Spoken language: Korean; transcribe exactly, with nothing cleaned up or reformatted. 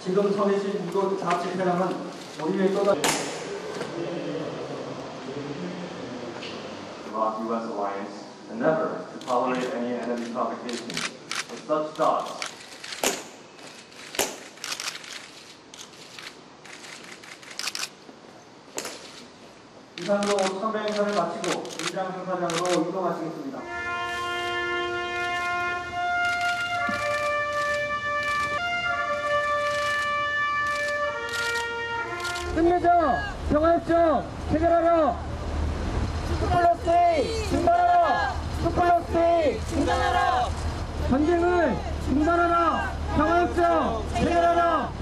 지금 서 계신 이곳 자치태양은 우리의 또다시 Iraq U S alliance and never to tolerate any enemy provocation. With such thoughts, 이상으로 참배 행사를 마치고 의장 행사장으로 이동하시겠습니다. 끝내자! 평화협정 해결하라! 투플러스 중단하라! 투플러스 중단하라! 전쟁을 중단하라! 평화협정 해결하라!